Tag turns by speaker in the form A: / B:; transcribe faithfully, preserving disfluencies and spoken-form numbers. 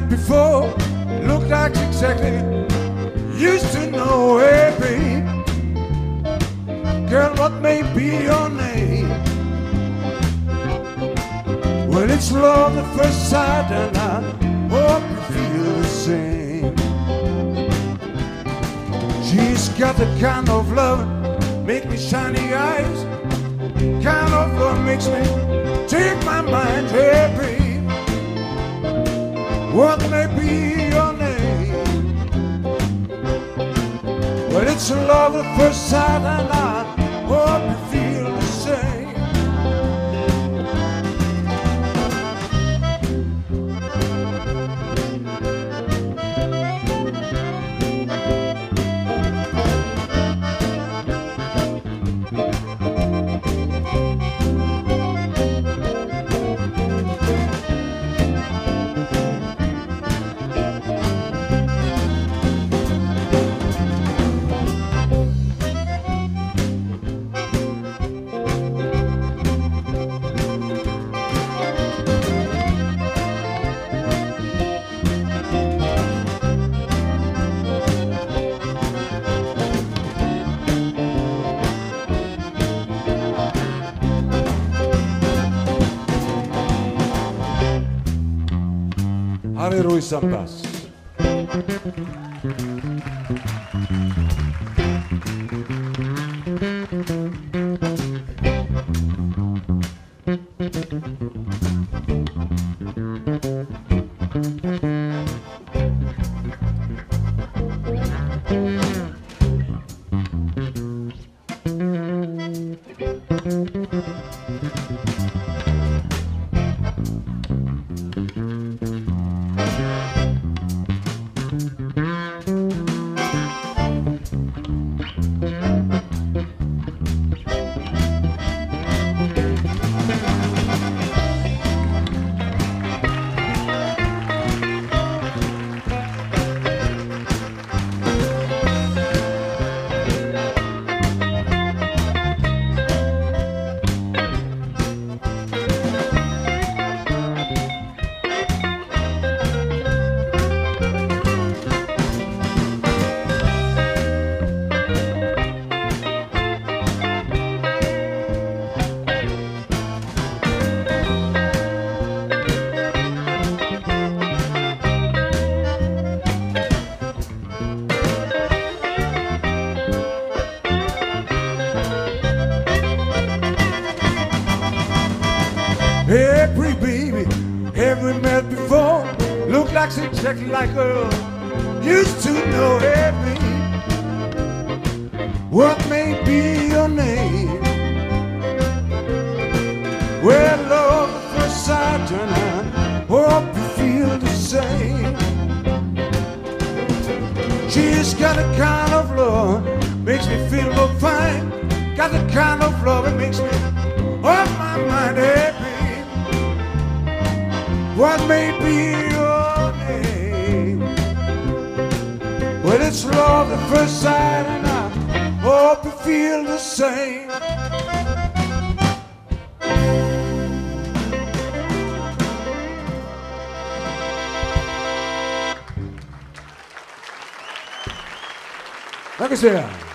A: met before looked like exactly used to know. Hey babe, girl, what may be your name? Well, it's love at first sight, and I hope you feel the same. She's got the kind of love make me shiny eyes, kind of love makes me take my mind. Hey babe, what may be your name? Well, it's love at first sight, and I hope you feel the same. Harry Ruiz Sampas. Hey, pretty baby, have we met before? Look like exactly like her used to know. Hey, baby, what may be your name? Well, love at first sight, and I hope you feel the same. She's got a kind of love makes me feel so fine. Got the kind of love that makes me off my mind. Hey, baby, what may be your name? Well, it's love at first sight, and I hope you feel the same. Danke sehr.